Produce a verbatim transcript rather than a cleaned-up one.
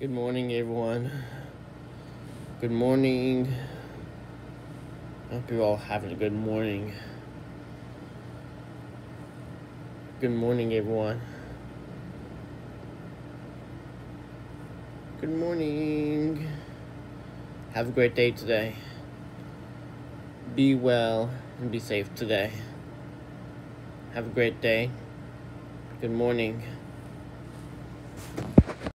Good morning, everyone. Good morning. I hope you're all having a good morning. Good morning, everyone. Good morning. Have a great day today. Be well and be safe today. Have a great day. Good morning.